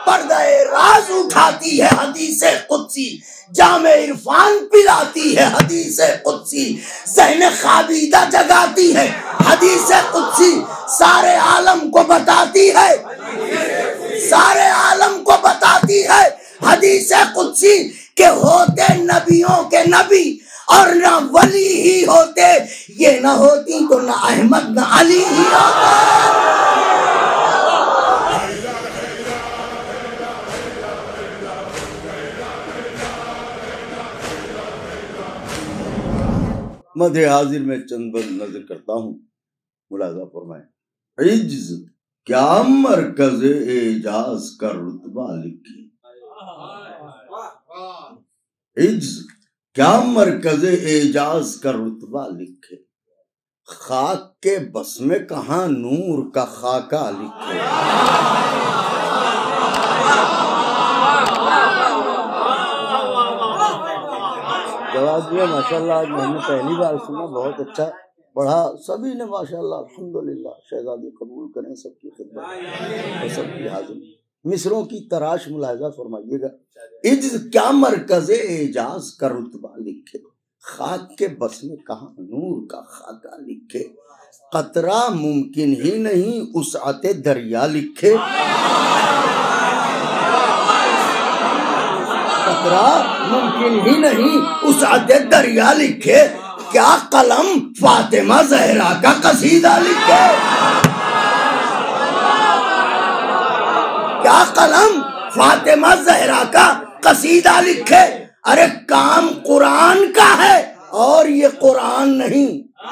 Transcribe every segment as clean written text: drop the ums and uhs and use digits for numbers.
پردہ راز اٹھاتی ہے حدیث قدسی، جام عرفان پلاتی ہے حدیث قدسی، ذہن خوابیدہ جگاتی ہے حدیث قدسی، سارے عالم کو بتاتی ہے، سارے عالم کو بتاتی ہے حدیث قدسی کہ ہوتے نبیوں کے نبی اور نہ ولی ہی ہوتے، یہ نہ ہوتی تو نہ احمد نہ علی ہی ہوتا۔ مدح حاضر میں چند بند نظر کرتا ہوں، ملاحظہ فرمائیں۔ عجز کیا مرکز اعجاز کا رتبہ لکھے، عجز کیا مرکز اعجاز کا رتبہ لکھے، خاک کے بس میں کہاں نور کا خاکہ لکھے۔ جواب دیا ماشاءاللہ، آج میں نے پہلی بار سنا، بہت اچھا پڑھا، سبھی نے ماشاءاللہ الحمدللہ۔ شہزادی قبول کریں سب کی خدمت اور سب کی حاضری۔ مصروں کی تراش ملاحظہ فرمائیے گا۔ عجز کیا مرکز اعجاز کا رتبہ لکھے، خاک کے بس میں کہاں نور کا خاکہ لکھے، قطرہ ممکن ہی نہیں وسعت دریا لکھے، قطرہ ممکن ہی نہیں وسعت دریا لکھے، کیا قلم فاطمہ زہرا کا قصیدہ لکھے، کیا قلم فاطمہ زہرا کا قصیدہ لکھے۔ ارے کام قرآن کا ہے اور یہ قرآن نہیں،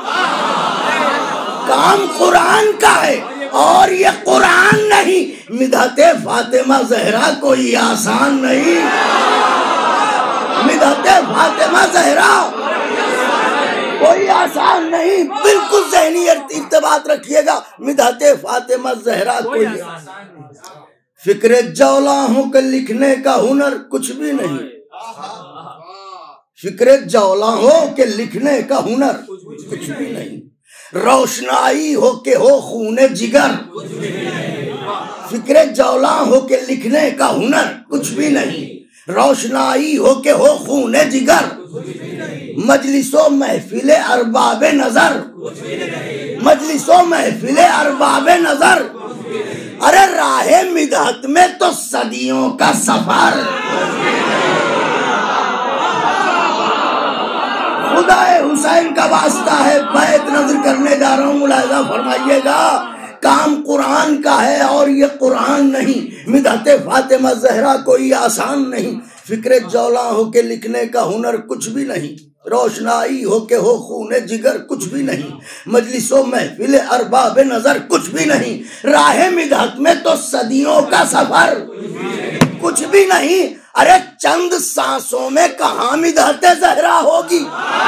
کام قرآن کا ہے اور یہ قرآن نہیں۔ مدحت فاطمہ زہرا کوئی آسان نہیں، مدحت فاطمہ زہرا کوئی آسان نہیں، بالکل ذہنی ارتباط رکھیے گا۔ مدحت فاطمہ زہرا کوئی فکر جولاں ہو کے لکھنے کا ہنر کچھ بھی نہیں، فکر جولاں ہو کے لکھنے کا ہنر کچھ بھی نہیں، روشنائی ہو کے ہو خون جگر، فکر جولاں ہو کے لکھنے کا ہنر کچھ بھی نہیں، روشنائی ہو کے ہو خون جگر، مجلس و محفل ارباب نظر، مجلس و محفل ارباب نظر، ارے راہ مدحت میں تو صدیوں کا سفر، خدا حسین کا واسطہ ہے، بیت نظر کرنے جا رہا ہوں، ملاحظہ فرمائیے گا۔ کام قرآن کا ہے اور یہ قرآن نہیں، مدحت فاطمہ زہرا کوئی آسان نہیں، فکر جولاں ہو کے لکھنے کا ہنر کچھ بھی نہیں، روشنائی ہو کے ہو خون جگر کچھ بھی نہیں، مجلس و محفل ارباب نظر کچھ بھی نہیں، راہ مدحت میں تو صدیوں کا سفر کچھ بھی نہیں۔ ارے چند سانسوں میں کہاں مدحت زہرا ہوگی،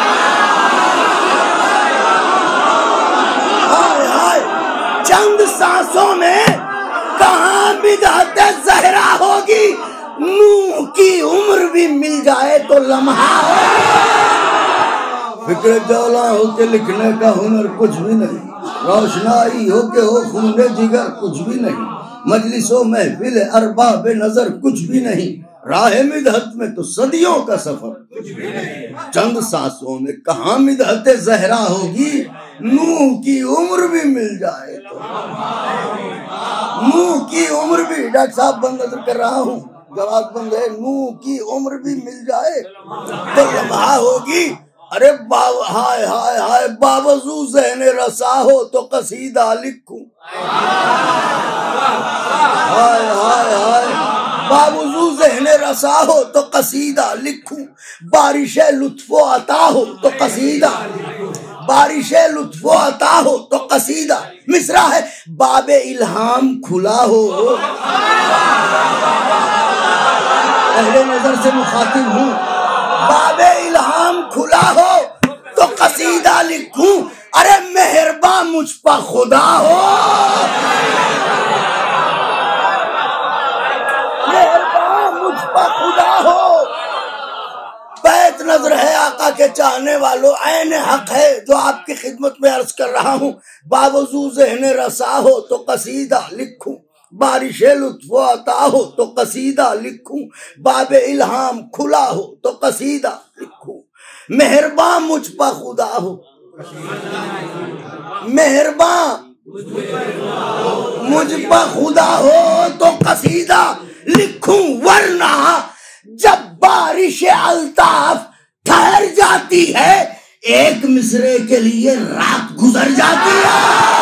چند سانسوں میں کہاں مدحت زہرا ہوگی، نوح کی عمر بھی مل جائے تو لمحہ ہوگی، فکر جولاں ہو کے لکھنے کا ہنر کچھ بھی نہیں، روشنائی ہو کے ہو خون جگر کچھ بھی نہیں، مجلس و محفل ارباب نظر کچھ بھی نہیں، راہ مدحت میں تو صدیوں کا سفر، چند سانسوں میں کہاں مدحت زہرا ہوگی، نوح کی عمر بھی مل جائے تو، نوح کی عمر بھی، ڈاکٹر صاحب بند نظر کر رہا ہوں، جواب بند ہے، نوح کی عمر بھی مل جائے تو لمحہ ہوگی۔ ارے ہائے ہائے ہائے، باوضو ذہن رسا ہو تو قصیدہ لکھوں، ہائے ہائے ہائے، باوضو ذہن رسا ہو تو قصیدہ لکھوں، بارش لطف و عطا ہو تو قصیدہ، بارش لطف و عطا ہو تو قصیدہ، مصرع ہے باب الہام کھلا ہو، اہل نظر سے مخاطب ہوں، باب الہام کھلا ہو تو قصیدہ لکھوں، ارے مہرباں مجھ پر خدا ہو، مہرباں مجھ پر خدا ہو، بیت نظر ہے آقا کے چاہنے والوں، عین حق ہے جو آپ کی خدمت میں عرض کر رہا ہوں، باوضو ذہن رسا ہو تو قصیدہ لکھوں، بارش لطف و عطا ہو تو قصیدہ لکھوں، باب الہام کھلا ہو تو قصیدہ لکھوں، مہرباں مجھ پہ خدا ہو، مہرباں مجھ پہ خدا ہو تو قصیدہ لکھوں، ورنہ جب بارش الطاف ٹھہر جاتی ہے ایک مصرے کے لیے رات گزر جاتی ہے۔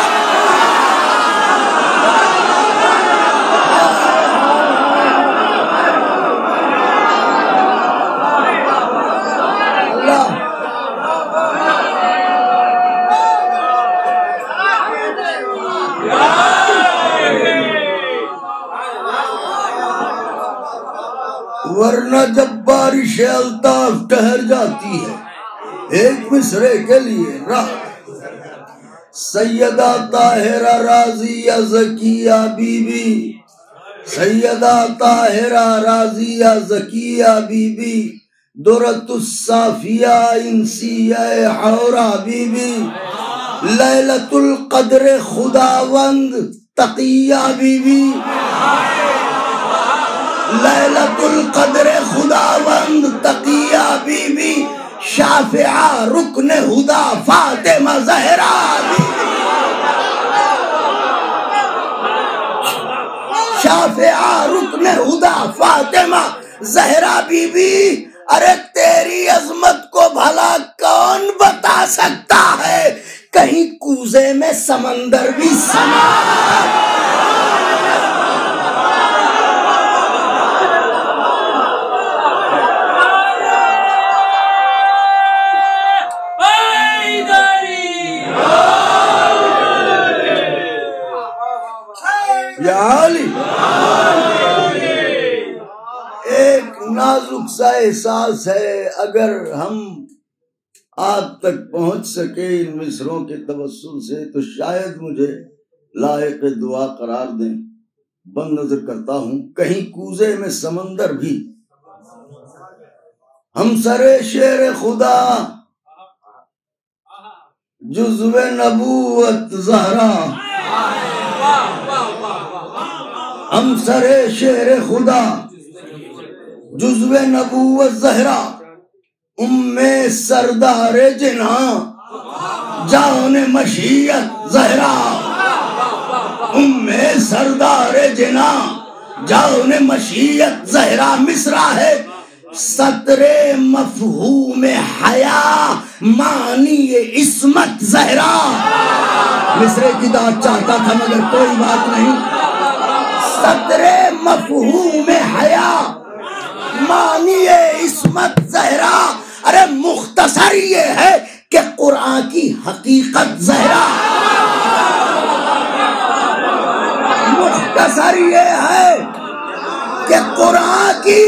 ورنہ جب بارش الطاف ٹھہر جاتی ہے ایک مصرے کے لیے رات، سیدہ طاہرہ راضیہ زکیہ بی بی، سیدہ طاہرہ راضیہ زکیہ بی بی، درۃ الصافیہ انسیہ حورہ بی بی، لیلۃ القدر خداوند تقیہ بی بی، لیلۃ القدر خداوند تقیہ بی بی، شافعہ رکن ہدا فاطمہ زہرا بی بی، شافعہ رکن ہدا فاطمہ زہرا بی بی۔ ارے تیری عظمت کو بھلا کون بتا سکتا ہے، کہیں کوزے میں سمندر بھی سما۔ ایک نازک سا احساس ہے، اگر ہم آپ تک پہنچ سکے ان مصروں کے توسل سے تو شاید مجھے لائق دعا قرار دیں۔ بند نظر کرتا ہوں کہیں کوزے میں سمندر بھی، ہم سرے شیر خدا جزو نبوت زہرا، ہم سرے شیر خدا جزو نبوت زہرا، ام سردار جناں جان مشیت زہرا، ام سردار جناں جان مشیت زہرا۔ مصرع ہے سطر مفہوم حیا معنی عصمت زہرا۔ مصرے کی داد چاہتا تھا مگر کوئی بات نہیں، سطر مفہوم حیا معنی عصمت زہرا۔ ارے مختصر یہ ہے کہ قرآن کی حقیقت زہرا، مختصر یہ ہے کہ قرآن کی،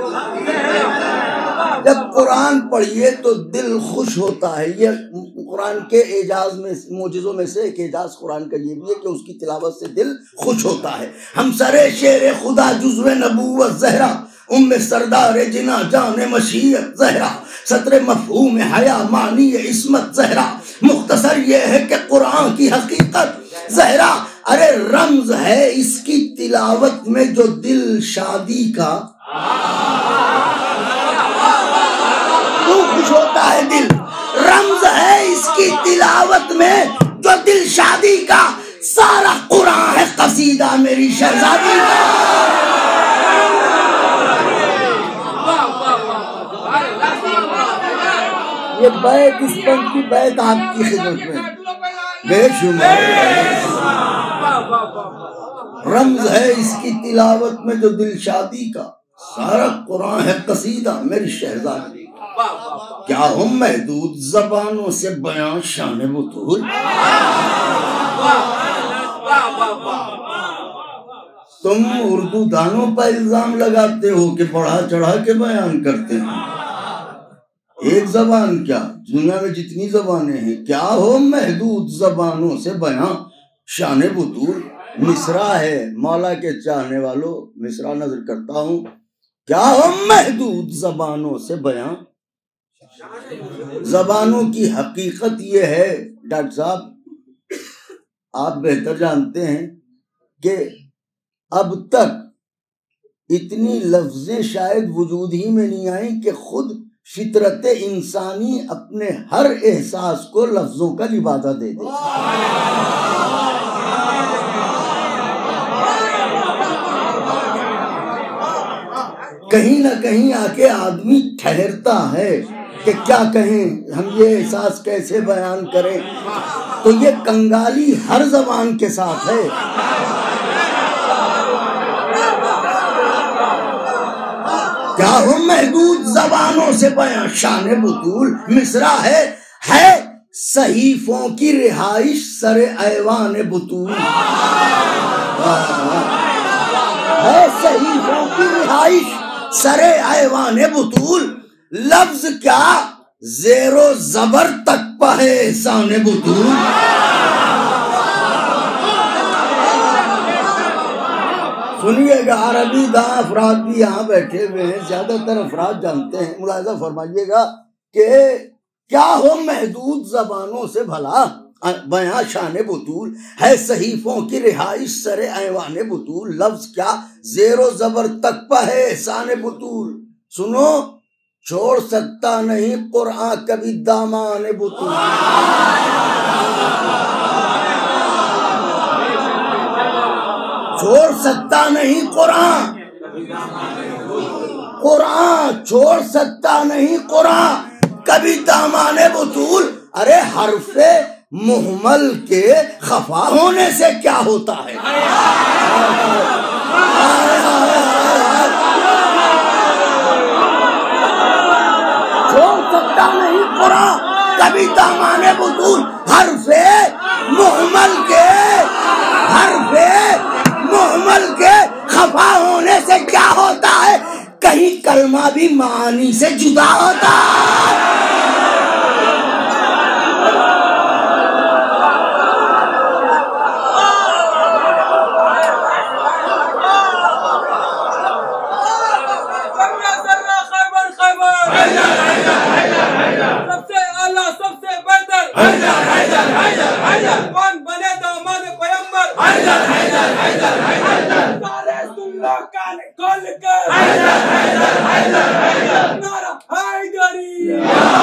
جب قرآن پڑھیے تو دل خوش ہوتا ہے۔ یہ قرآن کے اعجاز میں، معجزوں میں سے ایک اعجاز قرآن کا یہ بھی ہے کہ اس کی تلاوت سے دل خوش ہوتا ہے۔ ہم سرے شیر خدا جزو نبوت زہرا، ام سردار جنا جان مشیت زہرا، سطر مفہوم حیا معنی عصمت زہرا۔ مختصر یہ ہے کہ قرآن کی حقیقت زہرا۔ ارے رمز ہے اس کی تلاوت میں جو دل شادی کا، تو خوش ہوتا ہے دل، رمز ہے اس کی تلاوت میں جو دل شادی کا، سارا قرآن ہے قصیدہ میری شہزادی کا۔ یہ بیت اس بند کی بیت آپ کی خدمت میں بے شمار رمز ہے اس کی تلاوت میں جو دل شادی کا، سارا قرآن ہے قصیدہ میری شہزادی کا۔ کیا ہم محدود زبانوں سے بیان شان بطول، تم اردو دانوں پر الزام لگاتے ہو کہ بڑھا چڑھا کے بیان کرتے ہیں۔ ایک زبان کیا، دنیا میں جتنی زبانیں ہیں، کیا ہو محدود زبانوں سے بیان شان بطول۔ مصرع ہے مولا کے چاہنے والوں، مصرع نظر کرتا ہوں، کیا ہو محدود زبانوں سے بیان۔ زبانوں کی حقیقت یہ ہے ڈاکٹر صاحب، آپ بہتر جانتے ہیں کہ اب تک اتنی لفظیں شاید وجود ہی میں نہیں آئیں کہ خود فطرت انسانی اپنے ہر احساس کو لفظوں کا لبادہ دے دے. کہیں نہ کہیں آ کے آدمی ٹھہرتا ہے کہ کیا کہیں ہم، یہ احساس کیسے بیان کریں. تو یہ کنگالی ہر زبان کے ساتھ ہے. کیا ہو محدود زبانوں سے بیان شان بطول. مصرع ہے صحیفوں کی رہائش سر ایوان بطول. ہے صحیفوں کی رہائش سر ایوان بطول. لفظ کیا زیر و زبر تک پہ احسان بطول. سنیے گا، عربی داں افراد بھی یہاں بیٹھے ہوئے ہیں، زیادہ تر افراد جانتے ہیں. ملاحظہ فرمائیے گا کہ کیا ہو محدود زبانوں سے بھلا بیاں شان بطول. ہے صحیفوں کی رہائش سر ایوان بطول. لفظ کیا زیر و زبر تک پہ احسان بطول. سنو، چھوڑ سکتا نہیں قرآن کبھی دامان بطول. چھوڑ سکتا نہیں قرآن چھوڑ سکتا نہیں قرآن کبھی دامان بطول. ارے حرف محمل کے خفا ہونے سے کیا ہوتا ہے. چھوڑ سکتا نہیں قرآن کبھی دامان بطول. حرف محمل کے خفا ہونے سے کیا ہوتا ہے. کہیں کلمہ بھی معانی سے جدا ہوتا ہے. کون بنے داماد پیغمبر نعرہ اللہ کا نکال کر نعرہ حیدری.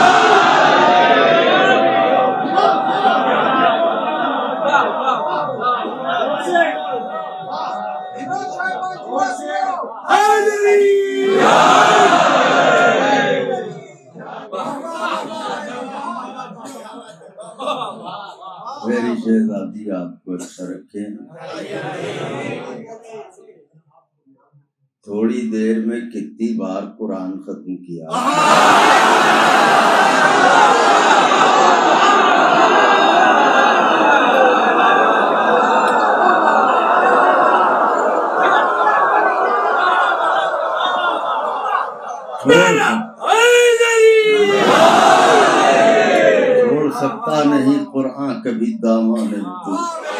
میری شہزادی آپ کو اچھا رکھے. تھوڑی دیر میں کتنی بار قرآن ختم کیا. چھوڑ سکتا نہیں قرآن کبھی دامان بطول.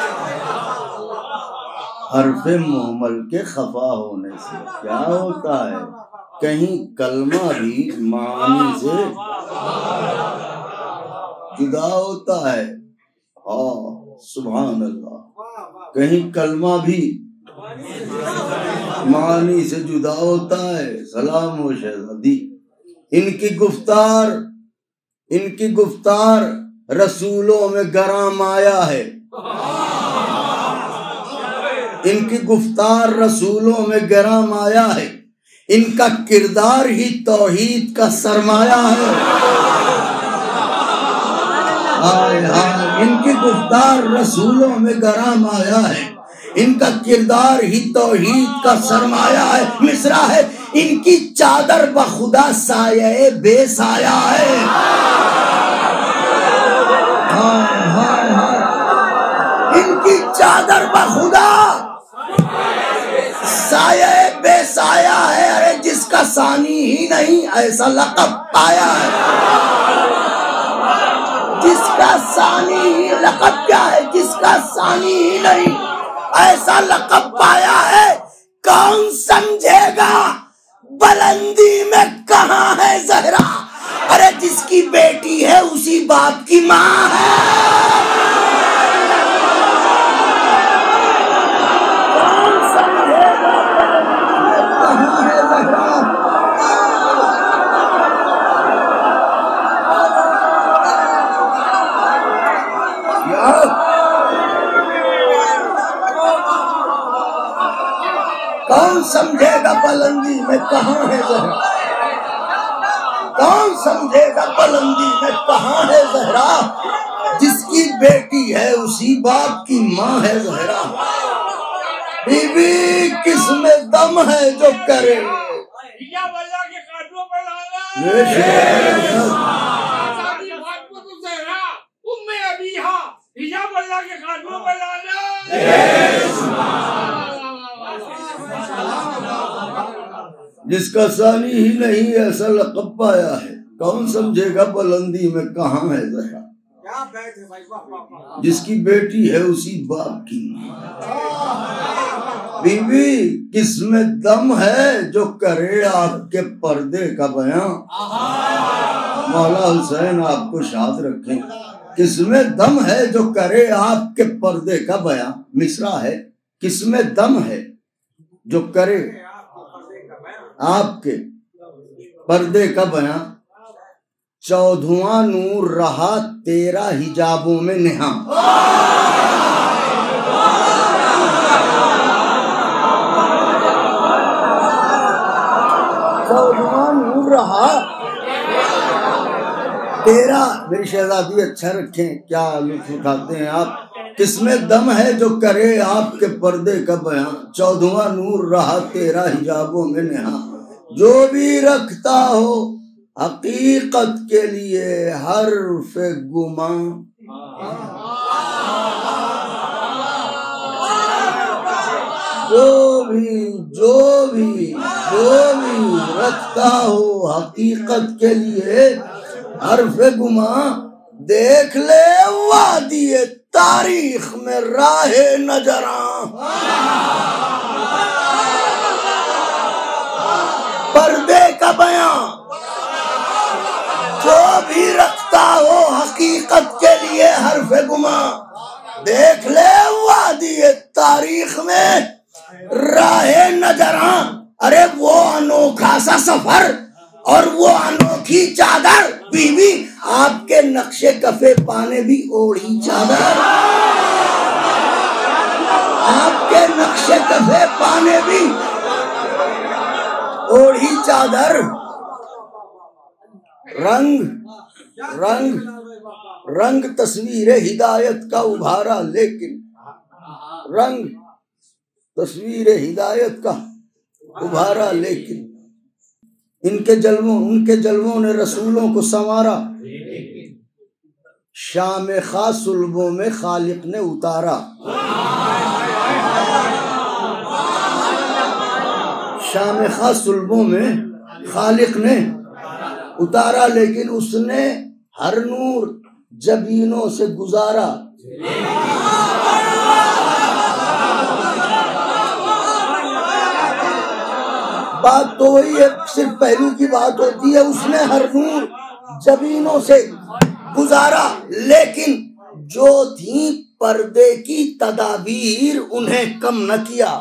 حرف محمل کے خفا ہونے سے کیا ہوتا ہے. کہیں کلمہ بھی معنی سے جدا ہوتا ہے. سبحان اللہ. کہیں کلمہ بھی معنی سے جدا ہوتا ہے. سلام و شہزادی. ان کی گفتار رسولوں میں گراں مایا ہے. ان کی گفتار رسولوں میں گراں مایا ہے. ان کا کردار ہی توحید کا سرمایہ ہے. ان کی گفتار رسولوں میں گراں مایا ہے. ان کا کردار ہی توحید کا سرمایہ ہے. مصرع ہے ان کی چادر بخدا سایہ بے سایہ ہے. ان کی چادر بخدا سایہ بے سایہ ہے. ارے جس کا ثانی ہی نہیں ایسا لقب پایا ہے. جس کا ثانی ہی لقب کیا ہے. جس کا ثانی ہی نہیں ایسا لقب پایا ہے. کون سمجھے گا بلندی میں کہاں ہے زہرا. ارے جس کی بیٹی ہے اسی باپ کی ماں ہے. کون سمجھے سمجھے گا بلندی میں کہاں ہے زہرا؟ کون سمجھے گا بلندی میں کہاں ہے زہرا؟ جس کی بیٹی ہے اسی باپ کی ماں ہے زہرا۔ بی بی کس میں دم ہے جو کرے، جس کا ثانی ہی نہیں ایسا لقب پایا ہے، کون سمجھے گا بلندی میں کہاں ہے زہرا؟ جس کی بیٹی ہے اسی باپ کی بی بی کس میں دم ہے جو کرے آپ کے پردے کا بیاں۔ مولا حسین آپ کو شاد رکھیں۔ کس میں دم ہے جو کرے آپ کے پردے کا بیاں، مصرع ہے کس میں دم ہے جو کرے آپ کے پردے کا بیاں۔ چودھواں نور رہا تیرا حجابوں میں نہاں، چودھواں نور رہا تیرا۔ میری شہزادی اچھا رکھیں، کیا لطف اٹھاتے ہیں آپ۔ کس میں دم ہے جو کرے آپ کے پردے کا بیاں، چودھواں نور رہا تیرا حجابوں میں نہاں۔ جو بھی رکھتا ہو حقیقت کے لیے حرف گماں، جو بھی رکھتا ہو حقیقت کے لیے حرف گماں، دیکھ لے وادی تاریخ میں راہ نجراں۔ پردے کا بیاں جو بھی رکھتا ہو حقیقت کے لیے حرف گماں، دیکھ لے وادی تاریخ میں راہ نجراں۔ ارے وہ انوکھا سا سفر اور وہ انوکھی چادر، بی بی آپ کے نقش کفے پانے بھی اوڑھی چادر، آپ کے نقش کفے پانے بھی اوڑھی چادر۔ رنگ تصویر ہدایت کا ابھارا، لیکن رنگ تصویر ہدایت کا ابھارا، لیکن ان کے جلووں نے رسولوں کو سنوارا، شام خاص صلبوں میں خالق نے اتارا، شام خاص صلبوں میں خالق نے اتارا، لیکن اس نے ہر نور جبینوں سے گزارا۔ بات تو وہی ہے، صرف پہلو کی بات ہوتی ہے، اس نے ہر نور جبینوں سے گزارا، لیکن جو تھی پردے کی تدابیر انہیں کم نہ کیا۔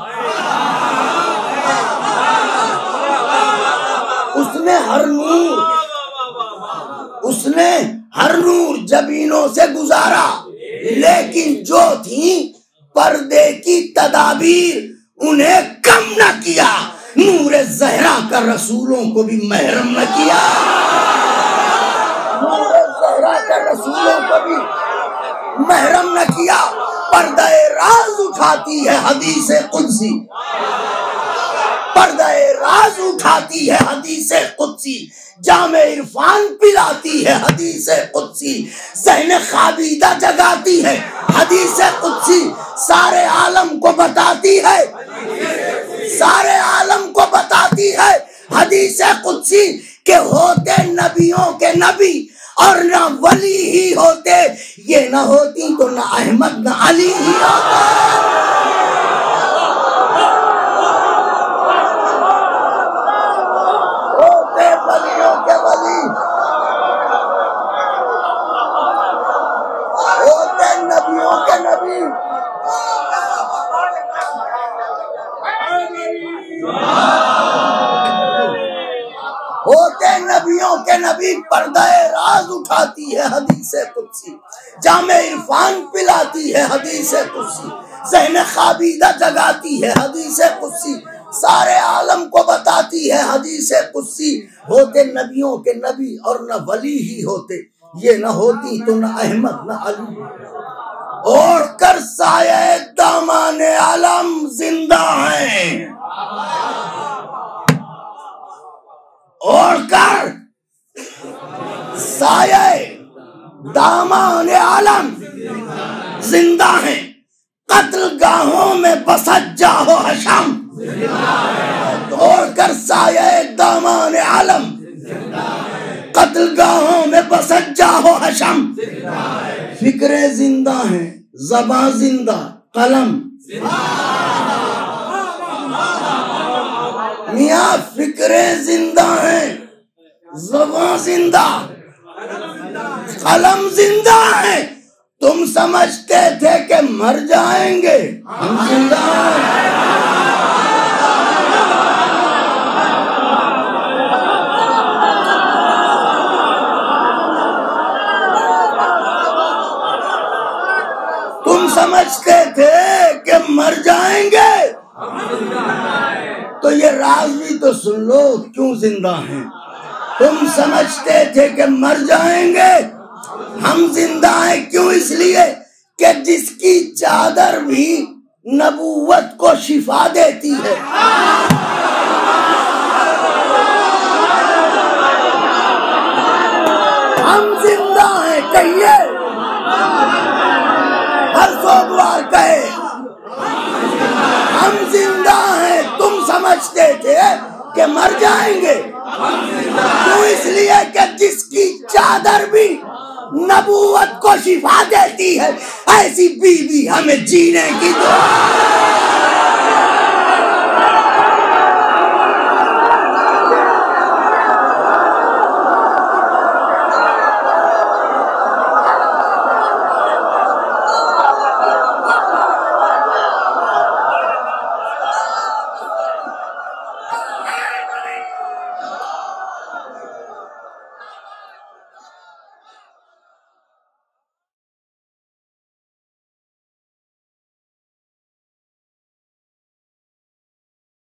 اس نے ہر نور جبینوں سے گزارا، لیکن جو تھی پردے کی تدابیر انہیں کم نہ کیا۔ نور زہرا کا رسولوں کو بھی محرم نہ کیا، نور زہرا کا رسولوں کو بھی محرم نہ کیا۔ پردہ راز اٹھاتی ہے حدیث قدسی، پردہ راز اٹھاتی ہے حدیث قدسی، جام عرفان پلاتی ہے حدیث قدسی، ذہن خوابیدہ جگاتی ہے حدیث قدسی، سارے عالم کو بتاتی ہے، سارے عالم کو بتاتی ہے حدیث قدسی کہ ہوتے نبیوں کے نبی اور نہ ولی ہی ہوتے، یہ نہ ہوتی تو نہ احمد نہ علی ہی ہوتا۔ ہوتے ولیوں کے ولی، ہوتے نبیوں کے نبی، ہوتے نبیوں کے نبی۔ پردہ راز اٹھاتی ہے حدیث قدسی، جام عرفان پلاتی ہے حدیث قدسی، ذہن خوابیدہ جگاتی ہے حدیث قدسی، سارے عالم کو بتاتی ہے حدیث قدسی، ہوتے نبیوں کے نبی اور نہ ولی ہی ہوتے، یہ نہ ہوتی تو نہ احمد نہ علی۔ اوڑھ کر سایہ دامان عالم زندہ ہیں، اوڑھ کر سایہ دامان عالم زندہ ہیں، قتل گاہوں میں بسط جاہو حشم، اوڑھ کر سایہ دامان عالم قتل گاہوں میں بسط جاہو حشم، فکریں زندہ ہیں، زباں زندہ، قلم میاں فکریں زندہ ہیں، زباں زندہ، قلم زندہ ہیں۔ تم سمجھتے تھے کہ مر جائیں گے، ہم زندہ ہیں۔ تم سمجھتے تھے کہ مر جائیں گے، تو یہ راز بھی تو سن لو کیوں زندہ ہیں۔ تم سمجھتے تھے کہ مر جائیں گے، ہم زندہ ہیں، کیوں؟ اس لیے کہ جس کی چادر بھی نبوت کو شفا دیتی ہے۔ ہم زندہ ہیں، کہیے ہر سوگوار کہے ہم زندہ ہیں۔ تم سمجھتے تھے کہ مر جائیں گے، کیوں؟ اس لیے کہ جس کی چادر بھی نبوت کو شفا دیتی ہے، ایسی بیوی ہمیں جینے کی دعا